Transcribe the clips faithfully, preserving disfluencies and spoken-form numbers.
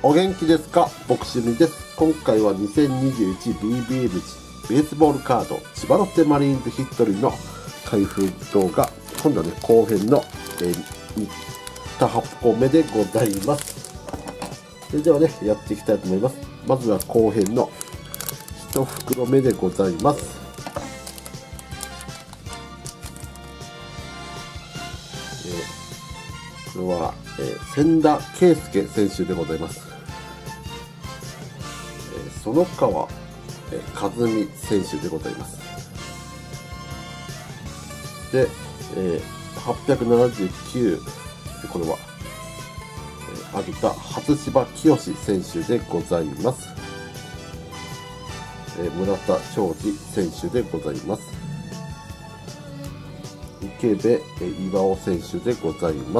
お元気ですか？ボクシミです。今回は にせんにじゅういちビービー 部ベースボールカード千葉ロッテマリーンズヒットリーの開封動画、今度はね後編の、えー、にはっこめでございます。それではねやっていきたいと思います。まずは後編のいち袋目でございます。えー、これは、えー、千田圭佑選手でございます。えー、園川、えー、和美選手でございます。で、えー、はっぴゃくななじゅうきゅう、これは、えー、秋田初芝清選手でございます。えー、村田昌司選手でございます。池部巌選手でございます。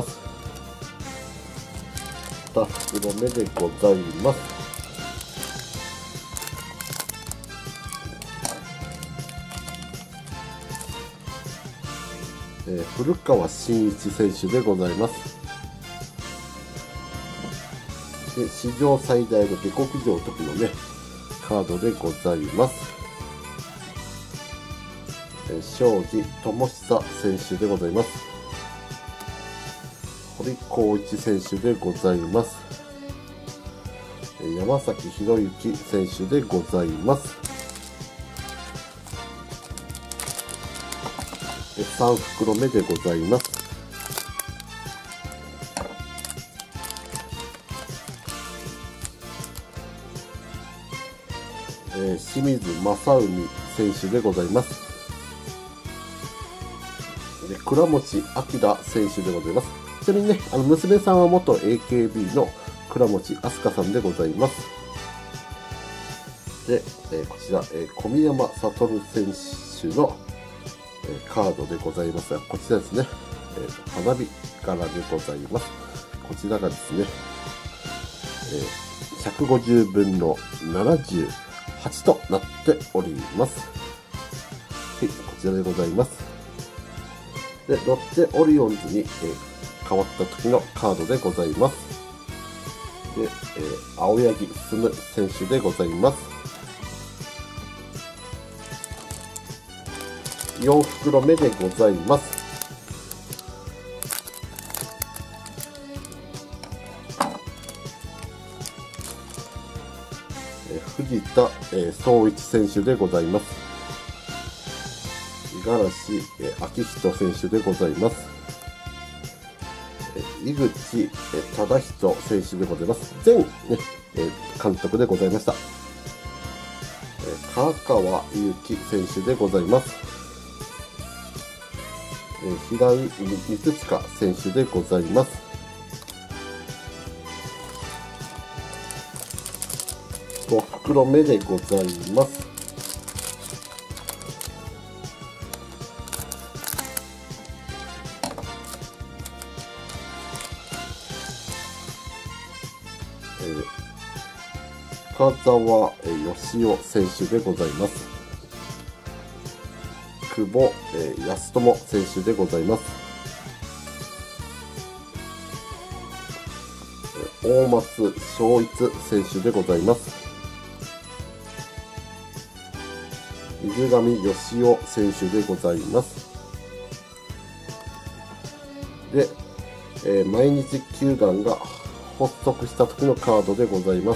に袋目でございます。えー、古川真一選手でございます。で、史上最大の下克上時のねカードでございます。えー、庄司智久選手でございます。堀浩一選手でございます。えー、山崎博之選手でございます。さん袋目でございます。えー、清水正海選手でございます。で倉持明選手でございます。ちなみにね、あの娘さんは元 エーケービー の倉持明日香さんでございます。で、えー、こちら、えー、小宮山悟選手のカードでございますが、こちらですね、えー、花火柄でございます。こちらがですね、えー、ひゃくごじゅうぶんのななじゅうはちとなっております。はい、こちらでございます。で、ロッテオリオンズに、えー、変わった時のカードでございます。で、えー、青柳進選手でございます。よん袋目でございます。え藤田、えー、総一選手でございます。五十嵐、えー、明人選手でございます。え井口、えー、忠人選手でございます。前、ねえー、監督でございました。えー、川川祐希選手でございます。平井光親選手でございます。ご袋目でございます。えー、深沢義雄選手でございます。久保、えー、康友選手でございます。えー、大松尚一選手でございます。水上義雄選手でございます。で、えー、毎日球団が発足した時のカードでございます。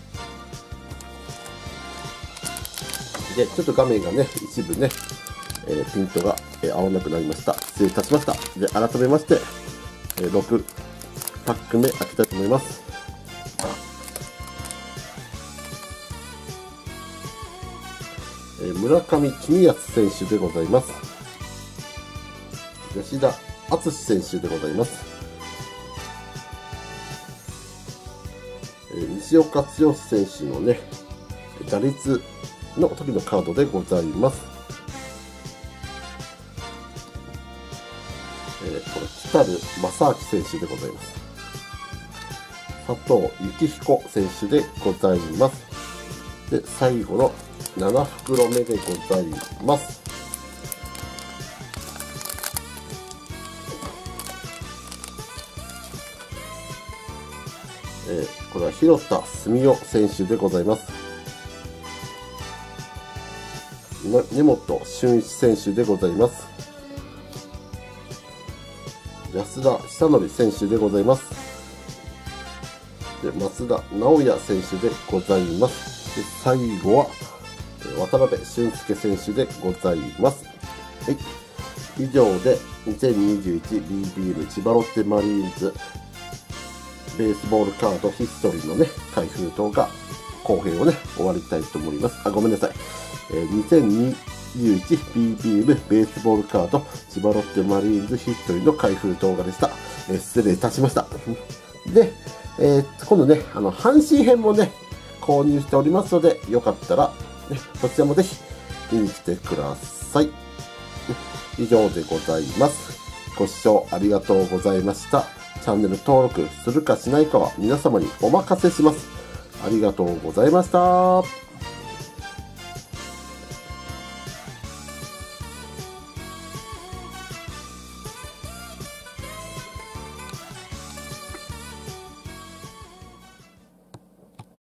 で、ちょっと画面がね、一部ね、えー、ピントが、えー、合わなくなりました。失礼いたしました。で、改めまして、えー、ろくパック目開けたいと思います。えー、村上公康選手でございます。吉田敦選手でございます。えー、西岡剛選手のね、打率の時のカードでございます。えー、これ北る正明選手でございます。佐藤幸彦選手でございます。で、最後のなな袋目でございます。 えー、これは広田澄夫選手でございます。根本俊一選手でございます。安田久典選手でございます。で松田直也選手でございます。で最後は渡辺俊介選手でございます。はい、以上でにせんにじゅういち ビービー 部千葉ロッテマリーンズベースボールカードヒストリーのね開封動画後編をね終わりたいと思います。あ、ごめんなさい。えー、にせんにじゅういち ビービー 部ベースボールカード千葉ロッテマリーンズヒストリーの開封動画でした。えー、失礼いたしました。で、えー、今度ね、あの、阪神編もね、購入しておりますので、よかったら、ね、そちらもぜひ見に来てください。以上でございます。ご視聴ありがとうございました。チャンネル登録するかしないかは皆様にお任せします。ありがとうございました。